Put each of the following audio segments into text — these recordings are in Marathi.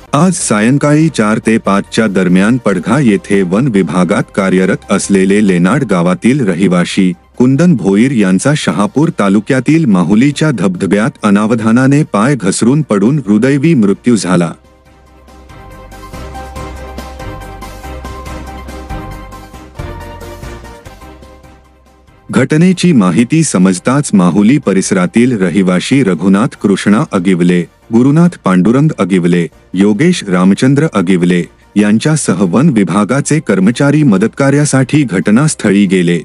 आज सायंकाळी 4 ते 5च्या दरम्यान पडघा येथे वन विभागात कार्यरत असलेले लेनाड गावातील रहिवाशी कुंदन भोईर यांचा शहापूर तालुक्यातील माहुलीच्या धबधब्यात अनावधानाने पाय घसरून पडून हृदयवी मृत्यू झाला. घटनेची माहिती समजताच माहुली परिसरातील रहिवाशी रघुनाथ कृष्णा अगिवले, गुरुनाथ पांडुरंग अगिवले, योगेश रामचंद्र अगिवले यांच्यासह वन विभागाचे कर्मचारी मदतकार्यासाठी घटनास्थळी गेले.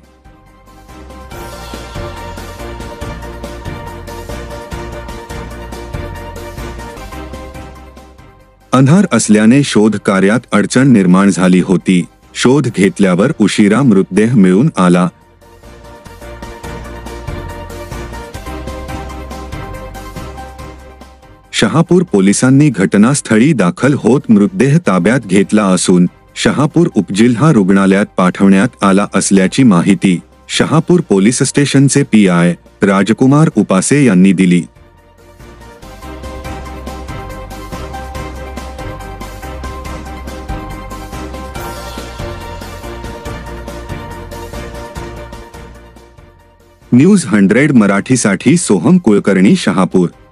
अंधार असल्याने शोध कार्यात अडचण निर्माण झाली होती. शोध घेतल्यावर उशिरा मृतदेह मिळून आला. शहापूर पोलिसांनी घटनास्थळी दाखल होत मृतदेह ताब्यात घेतला असून शहापूर उपजिल्हा रुग्णालयात पाठवण्यात आला असल्याची माहिती शहापूर पोलीस स्टेशनचे पी.आय. राजकुमार उपासे यांनी दिली. न्यूज 100 मराठीसाठी सोहम कुलकर्णी, शहापूर.